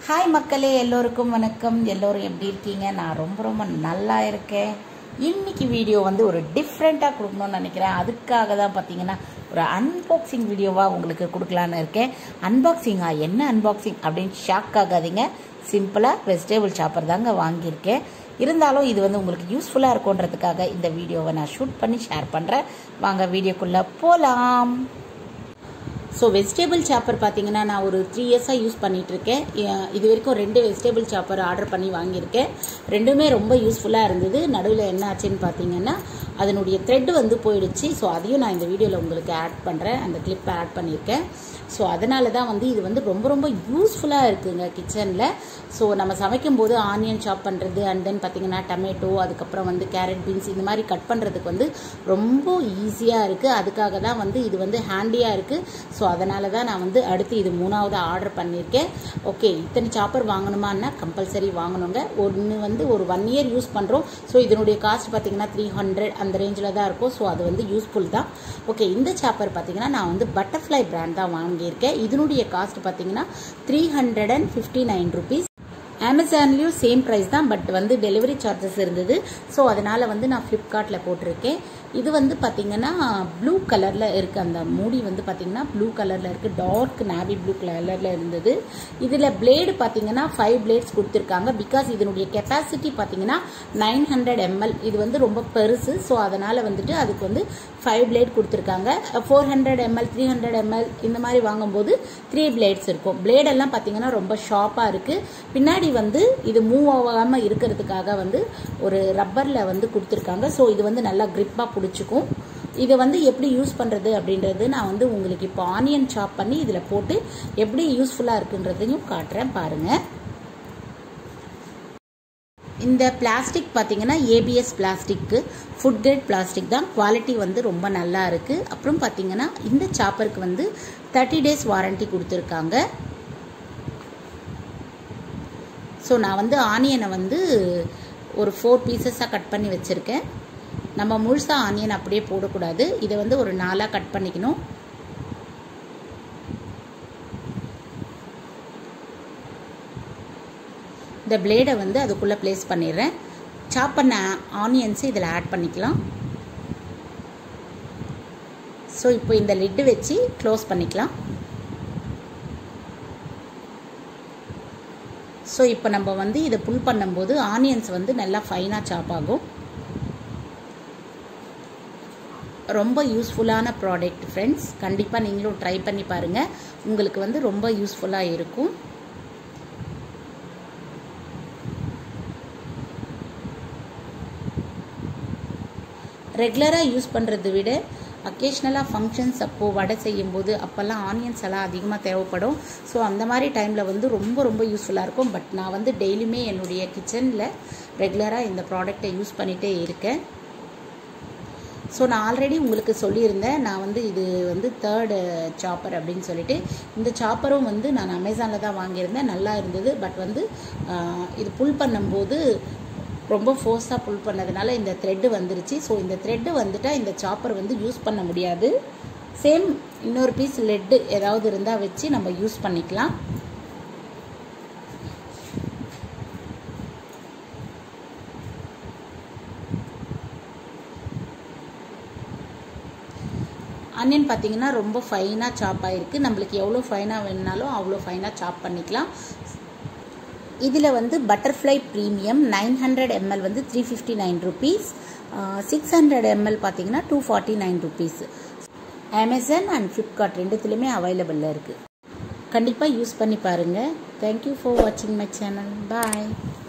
Hi மக்களே, எல்லோருக்கும் வணக்கம். எல்லோரும் எப்படி இருக்கீங்க? நான் ரொம்ப நல்லா இருக்கேன். இன்னைக்கு வீடியோ வந்து ஒரு டிஃப்ரெண்ட்டாக கொடுக்கணும்னு நினைக்கிறேன். அதுக்காக தான் பார்த்தீங்கன்னா ஒரு அன்பாக்சிங் வீடியோவாக உங்களுக்கு கொடுக்கலான்னு இருக்கேன். அன்பாக்சிங்காக என்ன அன்பாக்சிங் அப்படின்னு ஷாக் ஆகாதீங்க. சிம்பிளாக வெஜிடபிள் சாப்பர் தாங்க வாங்கியிருக்கேன். இருந்தாலும் இது வந்து உங்களுக்கு யூஸ்ஃபுல்லாக இருக்குன்றதுக்காக இந்த வீடியோவை நான் ஷூட் பண்ணி ஷேர் பண்ணுறேன். வாங்க வீடியோக்குள்ளே போகலாம். ஸோ வெஜிடபிள் சாப்பர் பார்த்தீங்கன்னா நான் ஒரு 3 இயர்ஸாக யூஸ் பண்ணிகிட்ருக்கேன். இது வரைக்கும் 2 வெஜிடபிள் சாப்பர் ஆர்டர் பண்ணி வாங்கியிருக்கேன். ரெண்டுமே ரொம்ப யூஸ்ஃபுல்லாக இருந்தது. நடுவில் என்ன ஆச்சுன்னு பார்த்தீங்கன்னா அதனுடைய த்ரெட் வந்து போயிடுச்சு. ஸோ அதையும் நான் இந்த வீடியோவில் உங்களுக்கு ஆட் பண்ணுறேன். அந்த கிளிப்பை ஆட் பண்ணியிருக்கேன். ஸோ அதனால தான் வந்து இது வந்து ரொம்ப யூஸ்ஃபுல்லாக இருக்குங்க கிச்சனில். ஸோ நம்ம சமைக்கும் போது ஆனியன் சாப் பண்ணுறது அண்ட் தென் பார்த்தீங்கன்னா டொமேட்டோ, அதுக்கப்புறம் வந்து கேரட், பீன்ஸ் இந்த மாதிரி கட் பண்ணுறதுக்கு வந்து ரொம்ப ஈஸியாக இருக்குது. அதுக்காக தான் வந்து இது வந்து ஹேண்டியாக இருக்குது. ஸோ அதனால தான் நான் வந்து அடுத்து இது 3வது ஆர்டர் பண்ணியிருக்கேன். ஓகே, இத்தனை சாப்பர் வாங்கணுமான்னா கம்பல்சரி வாங்கணுங்க. ஒன்று வந்து ஒரு 1 இயர் யூஸ் பண்ணுறோம். ஸோ இதனுடைய காஸ்ட் பார்த்தீங்கன்னா 300 அந்த ரேஞ்சில் தான் இருக்கும். ஸோ அது வந்து யூஸ்ஃபுல் தான். ஓகே, இந்த சாப்பர் பார்த்தீங்கன்னா நான் வந்து பட்டர்ஃப்ளை பிராண்ட் தான் வாங்கியிருக்கேன். இதனுடைய காஸ்ட் பார்த்தீங்கன்னா 359 rupees. அமேசான்லேயும் சேம் ப்ரைஸ் தான், பட் வந்து டெலிவரி சார்ஜஸ் இருந்தது. ஸோ அதனால் வந்து நான் ஃப்ளிப்கார்ட்டில் போட்டிருக்கேன். இது வந்து பார்த்தீங்கன்னா ப்ளூ கலரில் இருக்குது. அந்த மூடி வந்து பார்த்தீங்கன்னா ப்ளூ கலரில் இருக்குது. டார்க் நேவி ப்ளூ கலரில் இருந்தது. இதில் பிளேடு பார்த்தீங்கன்னா 5 பிளேட்ஸ் கொடுத்துருக்காங்க. பிகாஸ் இதனுடைய கெப்பாசிட்டி பார்த்தீங்கன்னா 900 ml. இது வந்து ரொம்ப பெருசு. ஸோ அதனால் வந்துட்டு அதுக்கு வந்து 5 பிளேட் கொடுத்துருக்காங்க. 400 ml 300 ml இந்த மாதிரி வாங்கும்போது 3 பிளேட்ஸ் இருக்கும். பிளேடெல்லாம் பார்த்தீங்கன்னா ரொம்ப ஷார்ப்பாக இருக்குது. பின்னாடி வந்து இது மூவ் ஆகாமல் இருக்கிறதுக்காக வந்து ஒரு ரப்பரில் வந்து கொடுத்துருக்காங்க. ஸோ இது வந்து நல்லா கிரிப்பாக பிடிச்சிக்கும். இதை வந்து எப்படி யூஸ் பண்ணுறது அப்படின்றது நான் வந்து உங்களுக்கு இப்போ ஆனியன் சாப் பண்ணி இதில் போட்டு எப்படி யூஸ்ஃபுல்லாக இருக்குன்றதையும் காட்டுறேன் பாருங்கள். இந்த பிளாஸ்டிக் பார்த்தீங்கன்னா ABS plastic, food grade plastic தான். குவாலிட்டி வந்து ரொம்ப நல்லா இருக்குது. அப்புறம் பார்த்தீங்கன்னா இந்த சாப்பருக்கு வந்து 30 days வாரண்டி கொடுத்துருக்காங்க. ஸோ நான் வந்து ஆனியனை வந்து ஒரு 4 பீசஸாக கட் பண்ணி வச்சுருக்கேன். நம்ம முழுசாக ஆனியன் அப்படியே போடக்கூடாது. இதை வந்து ஒரு 4ஆக கட் பண்ணிக்கணும். இந்த பிளேடை வந்து அதுக்குள்ளே ப்ளேஸ் பண்ணிடுறேன். சாப் பண்ண ஆனியன்ஸை இதில் ஆட் பண்ணிக்கலாம். ஸோ இப்போ இந்த லிட்டு வச்சு க்ளோஸ் பண்ணிக்கலாம். ஸோ இப்போ நம்ம வந்து இதை புல் பண்ணும்போது ஆனியன்ஸ் வந்து நல்லா ஃபைனாக சாப் ஆகும். ரொம்ப யூஸ்ஃபுல்லான ப்ராடக்ட் ஃப்ரெண்ட்ஸ். கண்டிப்பாக நீங்களும் ட்ரை பண்ணி பாருங்கள். உங்களுக்கு வந்து ரொம்ப யூஸ்ஃபுல்லாக இருக்கும். ரெகுலராக யூஸ் பண்ணுறதை விட அக்கேஷ்னலாக ஃபங்க்ஷன்ஸ் அப்போது வடை செய்யும்போது அப்போல்லாம் ஆனியன்ஸ் எல்லாம் அதிகமாக தேவைப்படும். ஸோ அந்த மாதிரி டைமில் வந்து ரொம்ப யூஸ்ஃபுல்லாக இருக்கும். பட் நான் வந்து டெய்லியுமே என்னுடைய கிச்சனில் ரெகுலராக இந்த ப்ராடக்டை யூஸ் பண்ணிகிட்டே இருக்கேன். ஸோ நான் ஆல்ரெடி உங்களுக்கு சொல்லியிருந்தேன், நான் வந்து இது வந்து 3rd சாப்பர் அப்படின்னு சொல்லிட்டு. இந்த சாப்பரும் வந்து நான் அமேசானில் தான் வாங்கியிருந்தேன். நல்லா இருந்தது. பட் வந்து இது புல் பண்ணும்போது ரொம்ப ஃபோர்ஸாக புல் பண்ணதுனால இந்த த்ரெட்டு வந்துருச்சு. ஸோ இந்த த்ரெட்டு வந்துட்டால் இந்த சாப்பர் வந்து யூஸ் பண்ண முடியாது. சேம் இன்னொரு பீஸ் லெட்டு ஏதாவது இருந்தால் வச்சு நம்ம யூஸ் பண்ணிக்கலாம். ஆனியன் பார்த்தீங்கன்னா ரொம்ப ஃபைனாக சாப் ஆகிருக்கு. நம்மளுக்கு எவ்வளோ ஃபைனாக வேணுனாலும் அவ்வளோ ஃபைனாக சாப் பண்ணிக்கலாம். இதில் வந்து பட்டர்ஃப்ளை ப்ரீமியம் 900 ml வந்து 359 rupees. 600 ml பார்த்தீங்கன்னா 249 rupees. அமேசான் அண்ட் ஃப்ளிப்கார்ட் ரெண்டுத்துலேயுமே அவைலபிளில் இருக்குது. கண்டிப்பாக யூஸ் பண்ணி பாருங்கள். தேங்க்யூ ஃபார் வாட்சிங் மை சேனல். பாய்.